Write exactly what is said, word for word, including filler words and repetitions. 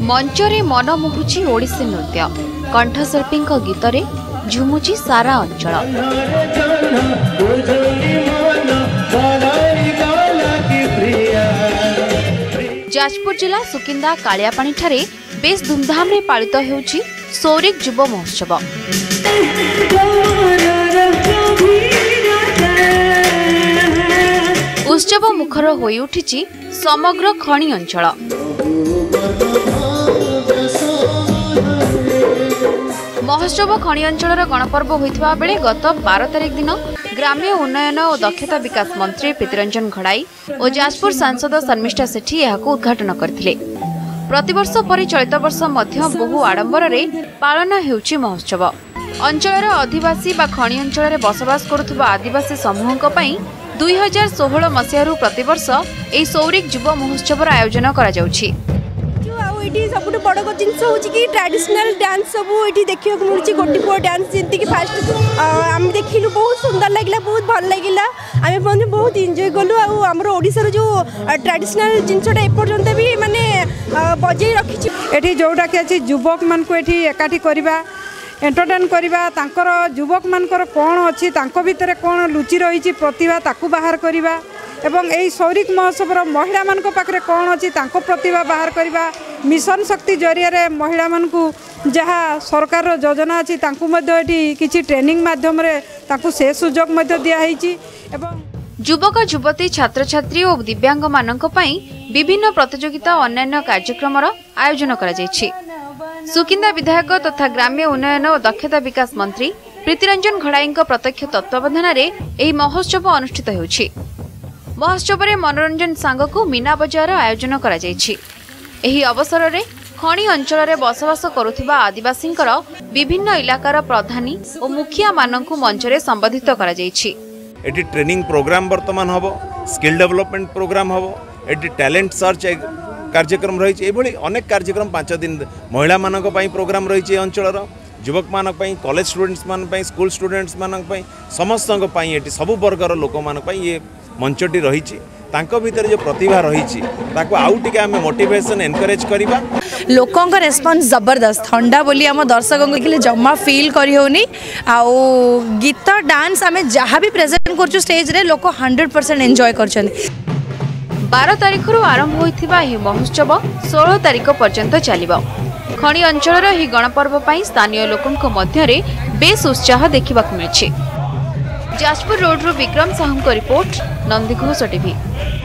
मंचरे मन मोहुची ओडिसी नृत्य कंठशिल्पी गीतरे झुमुची सारा अंचल। जाजपुर जिला सुकिंदा कालियापाणी ठारे बेस धूमधाम रे पालित हेउची सौरिक युव महोत्सव। उत्सव मुखर होई उठिची समग्र खणी अंचल। महोत्सव खणी अंचल गणपर्व होइथिबा बेले गत बारह तारिख दिन ग्राम्य उन्नयन और दक्षता विकास मंत्री प्रीतिरंजन घड़ाई और जाजपुर सांसद शर्मिष्ठा सेठी यहाको उद्घाटन करथिले। प्रतिवर्ष परि चलित वर्ष मध्य बहु आडंबर रे पालन हेउची महोत्सव। अंचलर आदिवासी बा खणी अंचल रे बसवास करुथुबा आदिवासी समूहक पई दुई हजार सोलह मसीह प्रतिवर्ष एही सौरिक युव महोत्सव आयोजन करा जाउछि। सब बड़ जिनस हूँ कि ट्रेडिशनल डांस सब ये देखा मिलूँ गोटीपुआ डांस जमीक फास्ट आम देखिलु बहुत सुंदर लगे बहुत भल लगे आम बहुत एंजॉय कलु आमर ओडिशार जो ट्रेडिशनल जिनसटा एपर्यंत भी माने बजे रखी ये जोटा कि अच्छी युवक मान को एकाठी करवा एंटरटेन करवा तांकर युवक मानकर कौन अच्छी भितर कौन लुचि रही प्रतिभा ताकू बाहर करवा एवं यही सौरिक महोत्सव महिला मान पाखे कौन अच्छी प्रतिभा बाहर करवा मिशन शक्ति जरिया महिला मान को जहाँ सरकार योजना अच्छी किसी ट्रेनिंग माध्यम से सुजोग दिखाई। युवक युवती छात्र छात्री और दिव्यांग मानक पई विभिन्न प्रतियोगिता और अन्य कार्यक्रम आयोजन करा जायछि। सुकिंदा विधायक तथा ग्राम्य उन्नयन और दक्षता विकास मंत्री प्रीतिरंजन घड़ाई प्रत्यक्ष तत्वावधान में महोत्सव अनुष्ठित होछि। महोत्सव में मनोरंजन सांगकु मीना बजार आयोजन करा जायछि। एही अवसर में खणी अंचल में बसवास करुथिबा आदिवासींकर विभिन्न इलाकार प्रधानी और मुखिया मानकु मंचरे संबोधित करा जायछि। एटी ट्रेनिंग प्रोग्राम वर्तमान हबो, स्किल डेवलपमेंट प्रोग्राम हबो, एटी टैलेंट सर्च कार्यक्रम रही अनेक कार्यक्रम पांच दिन महिला मानक पई प्रोग्राम रही अंचल युवक मानक पई कॉलेज स्टूडेंट्स मान पई स्कूल स्टूडेंट्स मानक पई समस्त पई एटी सब वर्गर लोक मान पई ये मंचटी रही तांको भीतर जो प्रतिभा रही ताको आउ टिके हमें मोटिवेशन एनकरेज करबा। लोकों का रेस्पॉन्स जबरदस्त ठंडा बोली आम दर्शकों के जमा फील करी होनी आउ गीत डांस आम जहाँ भी प्रेजेंट कर स्टेज रे लोक हंड्रेड परसेंट एंजॉय कर। बारह तारिख आरंभ होइथिबा एही महोत्सव सोलह तारिख पर्यंत चलिबो। खणी अंचलर एही गणपर्व पई स्थानीय लोकंक मध्यरे बेस उत्साह देखिबाक मिलछि। जाजपुर रोड रो विक्रम साहू को रिपोर्ट, नंदीघोष टीवी।